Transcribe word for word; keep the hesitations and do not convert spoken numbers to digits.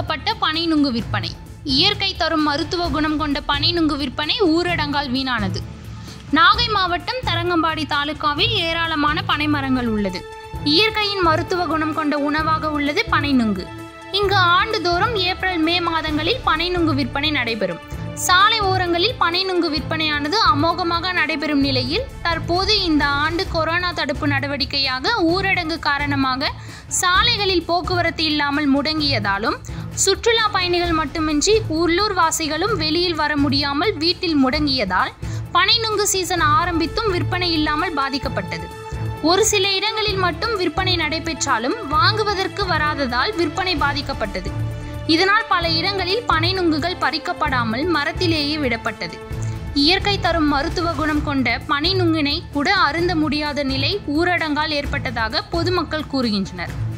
பாதிக்கப்பட்ட பனை நுங்கு விற்பனை. இயற்கை தரும் மருத்துவ குணம் கொண்ட பனை நுங்கு விற்பனை ஊரடங்கால் வீணானது. நாகை மாவட்டம் தரங்கம்பாடி தாலுகாவில் ஏராளமான பனை மரங்கள் உள்ளது. இயற்கையின் மருத்துவ குணம் கொண்ட உணவாக உள்ளது பனை நுங்கு. இங்கு ஆண்டுதோறும் ஏப்ரல் மே மாதங்களில் பனை நுங்கு விற்பனை நடைபெறும். சாலை ஓரங்களில் பனை நுங்கு விற்பனையானது அமோகமாக நடைபெறும் நிலையில் தற்போது இந்த ஆண்டு கொரோனா தடுப்பு நடவடிக்கையாக ஊரடங்கு காரணமாக சாலைகளில் போக்குவரத்து இல்லாமல் முடங்கியதாலும் சுற்றுலா பயணிகள் மட்டுமின்றி உள்ளூர் வாசிகளும் வெளியில் வர முடியாமல் வீட்டில் முடங்கியதால் பனை நுங்கு சீசன் ஆரம்பித்தும் விற்பனை இல்லாமல் பாதிக்கப்பட்டது. ஒரு சில இடங்களில் மட்டும் விற்பனை நடைபெற்றாலும் வாங்குவதற்கு வராததால் விற்பனை பாதிக்கப்பட்டது. இதனால் பல இடங்களில் பனை நுங்குகள் பறிக்கப்படாமல் மரத்திலேயே விடப்பட்டது. இயற்கை தரும் மருத்துவ குணம் கொண்ட பனை நுங்கினை கூட அருந்த முடியாத நிலை ஊரடங்கால் ஏற்பட்டதாக பொதுமக்கள் கூறுகின்றனர்.